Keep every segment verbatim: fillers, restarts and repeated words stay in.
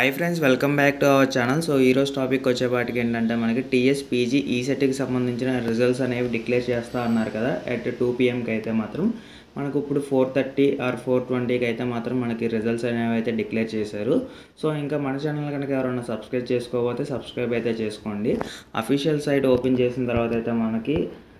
Hi friends, welcome back to our channel. So ఈరోజు topic వచ్చేపాటికి ఏంటంటే మనకి టీఎస్ పీజీ ఈసెట్కి సంబంధించిన రిజల్ట్స్ అనేవి డిక్లేర్ చేస్తూ అన్నారు కదా అట్ టూ పిఎంకి అయితే మాత్రం మనకు ఇప్పుడు ఫోర్ థర్టీ ఆర్ ఫోర్ ట్వంటీకి అయితే మాత్రం మనకి రిజల్ట్స్ అనేవి అయితే డిక్లేర్ చేశారు. సో ఇంకా మన ఛానల్ కనుక ఎవరైనా సబ్స్క్రైబ్ చేసుకోకపోతే సబ్స్క్రైబ్ అయితే చేసుకోండి. అఫీషియల్ సైట్ ఓపెన్ చేసిన తర్వాత అయితే మనకి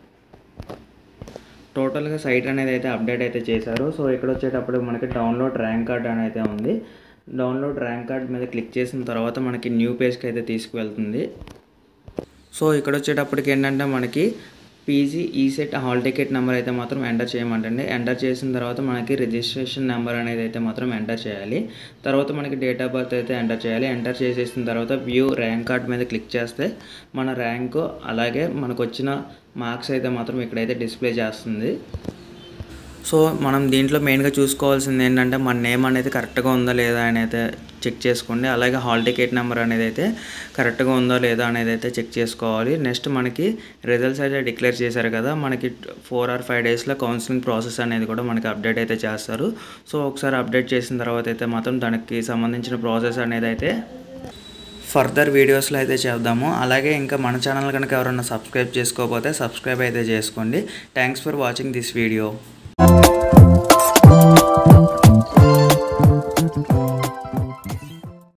టోటల్గా సైట్ అనేది అయితే అప్డేట్ అయితే చేశారు. సో ఇక్కడ వచ్చేటప్పుడు మనకి డౌన్లోడ్ ర్యాంక్ కార్డ్ అని అయితే ఉంది. డౌన్లోడ్ ర్యాంక్ కార్డ్ మీద క్లిక్ చేసిన తర్వాత మనకి న్యూ పేజ్కి అయితే తీసుకువెళ్తుంది. సో ఇక్కడ వచ్చేటప్పటికి ఏంటంటే మనకి PG ECET hall ticket number అయితే మాత్రం ఎంటర్ చేయమంటండి. ఎంటర్ చేసిన తర్వాత మనకి రిజిస్ట్రేషన్ నెంబర్ అనేది అయితే మాత్రం ఎంటర్ చేయాలి. తర్వాత మనకి డేట్ ఆఫ్ బర్త్ అయితే ఎంటర్ చేయాలి. ఎంటర్ చేసేసిన తర్వాత వ్యూ ర్యాంక్ కార్డ్ మీద క్లిక్ చేస్తే మన ర్యాంకు అలాగే మనకు వచ్చిన మార్క్స్ అయితే మాత్రం ఇక్కడైతే డిస్ప్లే చేస్తుంది. సో మనం దీంట్లో మెయిన్గా చూసుకోవాల్సింది ఏంటంటే మన నేమ్ అనేది కరెక్ట్గా ఉందా లేదా అని అయితే చెక్ చేసుకోండి. అలాగే హాల్ టికెట్ నెంబర్ అనేది అయితే కరెక్ట్గా ఉందో లేదా అనేది అయితే చెక్ చేసుకోవాలి. నెక్స్ట్ మనకి రిజల్ట్స్ అయితే డిక్లేర్ చేశారు కదా, మనకి ఫోర్ ఆర్ ఫైవ్ డేస్లో కౌన్సిలింగ్ ప్రాసెస్ అనేది కూడా మనకి అప్డేట్ అయితే చేస్తారు. సో ఒకసారి అప్డేట్ చేసిన తర్వాత అయితే మాత్రం దానికి సంబంధించిన ప్రాసెస్ అనేది అయితే ఫర్దర్ వీడియోస్లో అయితే చేద్దాము. అలాగే ఇంకా మన ఛానల్ కనుక ఎవరైనా సబ్స్క్రైబ్ చేసుకోకపోతే సబ్స్క్రైబ్ అయితే చేసుకోండి. Thanks for watching this video.